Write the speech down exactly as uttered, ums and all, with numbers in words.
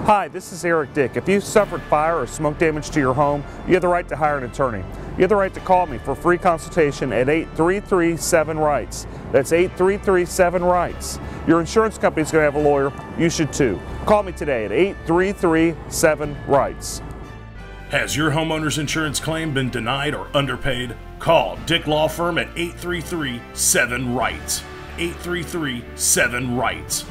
Hi, this is Eric Dick. If you've suffered fire or smoke damage to your home, you have the right to hire an attorney. You have the right to call me for a free consultation at eight three three, seven rights. That's eight three three, seven rights. Your insurance company is going to have a lawyer. You should too. Call me today at eight three three, seven rights. Has your homeowner's insurance claim been denied or underpaid? Call Dick Law Firm at eight three three, seven rights. eight three three, seven rights.